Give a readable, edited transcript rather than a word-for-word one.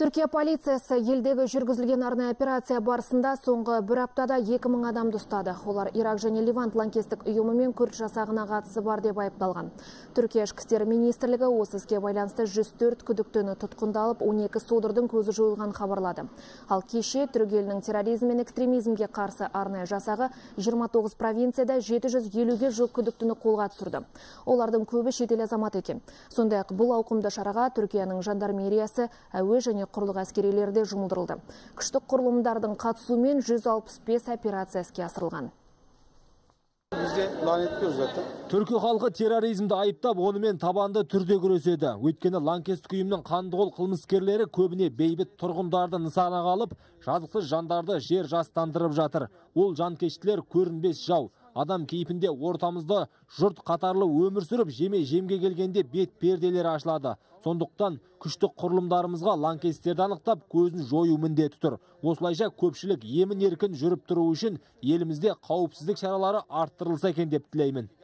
Түркия полициясы елдегі жүргізілген арнайы операция барысында соңғы бір аптада 2000 адамды ұстады. Олар Ирак және Ливант лаңкестік ұйымы мен күрд жасағына қатысы бар деп айыпталған. Түркия ішкі істер министрлігі осы іске байланысты 104 күдіктіні тұтқындалып, 12 содырдың көзі жойылған хабарлады. Ал кеше түрік елінің терроризм мен экстремизмге қарсы арнайы жасағы 29 провинцияда 750-ге жуық күдіктіні қолға түсірді. Олардың көбі шетел азаматы екен. Сондай-ақ бұл ауқымды шараға Түркияның жандармериясы, әуе және құрлық әскерилерде жұмылдырылды. Күштік құрылымдардың қатысуымен 165 операция іске асырылған. Түркі халқы терроризмді айыптап, онымен табанды түрде күреседі. Өйткені лаңкестік ұйымның қандықол қылмыскерлері көбіне бейбіт тұрғындарды нысанаға алып, жазықсыз жандарды жер жастандырып жатыр. Ол жанкештілер көрінбес жау. Адам кейпінде ортамызда жұрт қатарлы өмір сүріп, жемге келгенде бет перделері ашылады. Сондықтан күштік құрылымдарымызға лаңкестерді анықтап, көзін жою міндеті тұр. Осылайша көпшілік емін еркін жүріп тұру үшін елімізде қауіпсіздік шаралары арттырылса екен деп тілеймін.